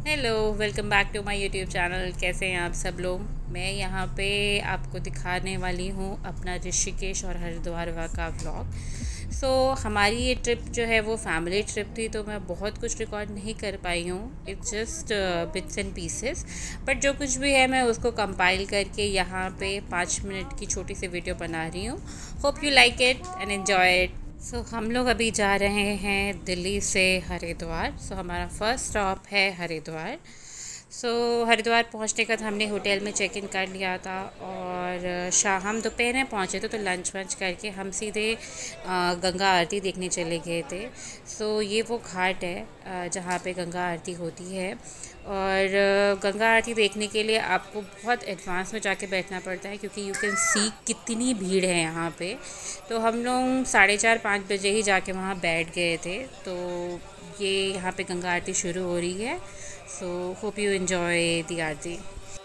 Hello, welcome back to my YouTube channel. कैसे हैं आप सब लोग। मैं यहाँ पे आपको दिखाने वाली हूँ अपना ऋषिकेश और हरिद्वार का व्लॉग। हमारी ये ट्रिप जो है वो फैमिली ट्रिप थी, तो मैं बहुत कुछ रिकॉर्ड नहीं कर पाई हूँ। It's just bits and pieces, but जो कुछ भी है मैं उसको कंपाइल करके यहाँ पे 5 मिनट की छोटी सी वीडियो बना रही हूँ। Hope you like it and enjoy it. हम लोग अभी जा रहे हैं दिल्ली से हरिद्वार। हमारा फर्स्ट स्टॉप है हरिद्वार। हरिद्वार पहुंचने का हमने होटल में चेक इन कर लिया था और हम दोपहर में पहुंचे थे, तो लंच वंच करके हम सीधे गंगा आरती देखने चले गए थे। ये वो घाट है जहाँ पे गंगा आरती होती है। और गंगा आरती देखने के लिए आपको बहुत एडवांस में जाके बैठना पड़ता है, क्योंकि यू कैन सी कितनी भीड़ है यहाँ पे। तो हम लोग 4:30-5 बजे ही जाके वहाँ बैठ गए थे। तो ये यहाँ पे गंगा आरती शुरू हो रही है। Hope you enjoy the aarti.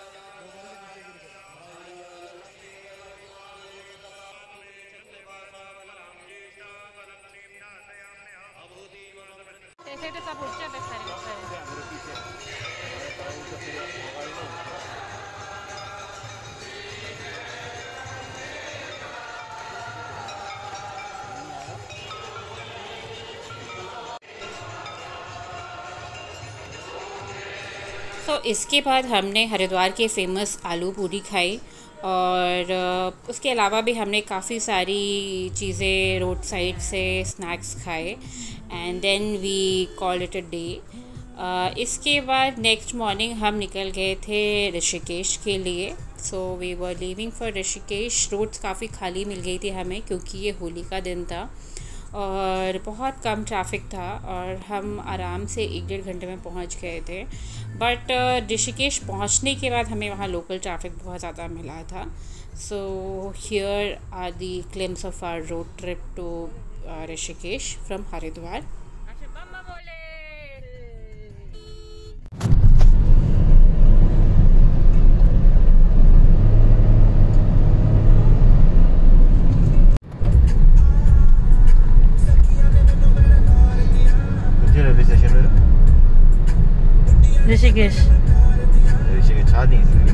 इसके बाद हमने हरिद्वार के फेमस आलू पूरी खाई। और उसके अलावा भी हमने काफ़ी सारी चीज़ें रोड साइड से स्नैक्स खाए। And then we call it a day. इसके बाद नेक्स्ट मॉर्निंग हम निकल गए थे ऋषिकेश के लिए। We were leaving for Rishikesh. Roads काफ़ी खाली मिल गई थी हमें, क्योंकि ये होली का दिन था और बहुत कम ट्रैफिक था और हम आराम से 1-1.5 घंटे में पहुंच गए थे। बट ऋषिकेश पहुंचने के बाद हमें वहाँ लोकल ट्रैफिक बहुत ज़्यादा मिला था। Here are the glimpse of our road trip to Rishikesh from Haridwar. Rishikesh शादी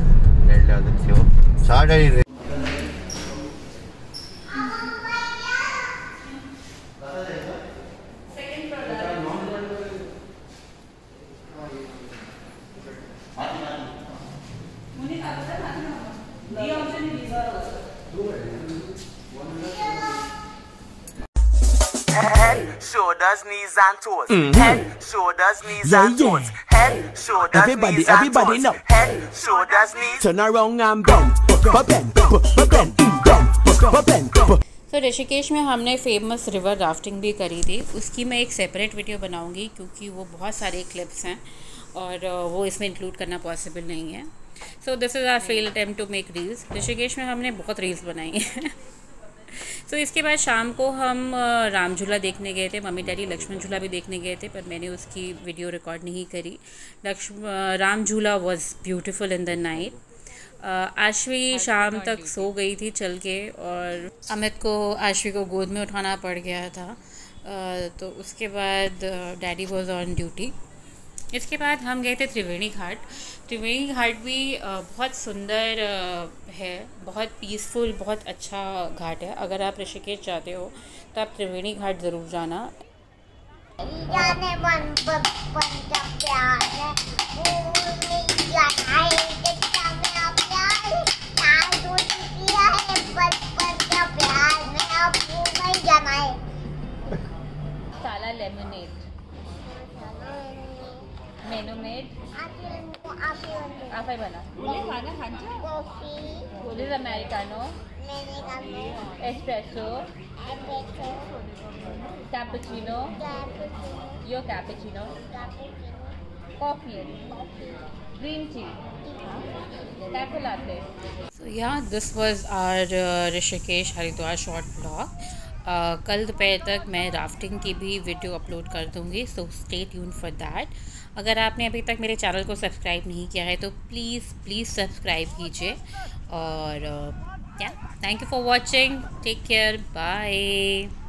Head, shoulders, knees and toes. Head, shoulders, knees and toes. Head, shoulders, knees and toes. Know. Head, shoulders, knees. Turn around and bounce. Rishikesh में हमने famous river rafting भी करी थी। उसकी मैं एक separate video बनाऊंगी, क्योंकि वो बहुत सारे क्लिप्स हैं और वो इसमें इंक्लूड करना पॉसिबल नहीं है। This is our fail attempt to make reels. Rishikesh में हमने बहुत रील्स बनाई हैं। इसके बाद शाम को हम राम झूला देखने गए थे। मम्मी डैडी लक्ष्मण झूला भी देखने गए थे, पर मैंने उसकी वीडियो रिकॉर्ड नहीं करी। Ram Jhula was beautiful in the night. आश्वी शाम तक सो गई थी चल के, और आश्वी को गोद में उठाना पड़ गया था। तो उसके बाद डैडी वॉज ऑन ड्यूटी। इसके बाद हम गए थे त्रिवेणी घाट। त्रिवेणी घाट भी बहुत सुंदर है, बहुत पीसफुल, बहुत अच्छा घाट है। अगर आप ऋषिकेश जाते हो तो आप त्रिवेणी घाट ज़रूर जाना। साला लेमनेड मेनू मेड आप ही बना खाना this americano, espresso, cappuccino, yo cappuccino, coffee, green tea, cafe latte. This was our Rishikesh Haridwar short blog. कल दोपहर तक मैं राफ्टिंग की भी वीडियो अपलोड कर दूँगी, स्टे ट्यून फॉर दैट। अगर आपने अभी तक मेरे चैनल को सब्सक्राइब नहीं किया है तो प्लीज़ सब्सक्राइब कीजिए। और thank you for watching. Take care, bye.